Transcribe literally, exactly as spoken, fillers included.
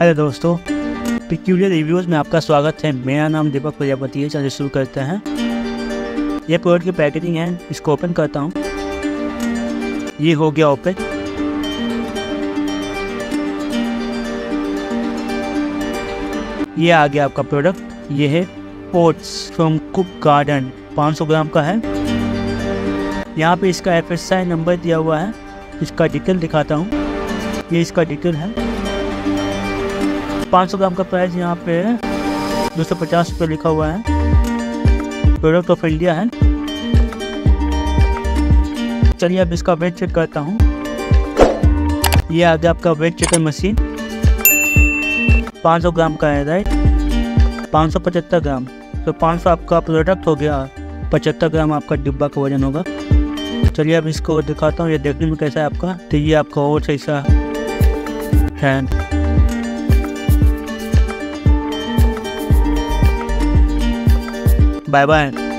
Hello दोस्तों, peculiar reviews में आपका स्वागत है। मेरा नाम दीपक प्रजापति है। चलिए शुरू करते हैं। ये प्रोडक्ट की पैकेजिंग है, इसको ओपन करता हूँ। ये हो गया ओपन। ये आ गया आपका प्रोडक्ट। ये है ओट्स फ्रॉम कुक गार्डन, पाँच सौ ग्राम का है। यहाँ पे इसका एफ एस आई नंबर दिया हुआ है। इसका डिटेल दिखाता हूँ। ये इसका डिटेल है। पाँच सौ ग्राम का प्राइस यहाँ पे है दो सौ पचास रुपये लिखा हुआ है। प्रोडक्ट ऑफ इंडिया है। चलिए अब इसका वेट चेक करता हूँ। ये आ गया आपका वेट चेकर मशीन। पाँच सौ ग्राम का है, राइट। पाँच सौ पचहत्तर ग्राम, तो पाँच सौ आपका प्रोडक्ट हो गया, पचहत्तर ग्राम आपका डिब्बा का वजन होगा। चलिए अब इसको दिखाता हूँ, ये देखने में कैसा है आपका। तो ये आपका और ऐसा है। Bye bye.